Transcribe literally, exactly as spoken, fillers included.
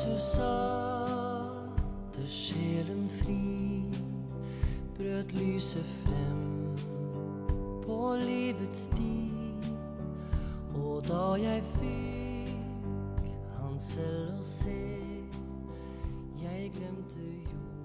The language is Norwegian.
Jesus satte sjelen fri, brøt lyset frem på livets sti. Og da jeg fikk han selv å se, jeg glemte jo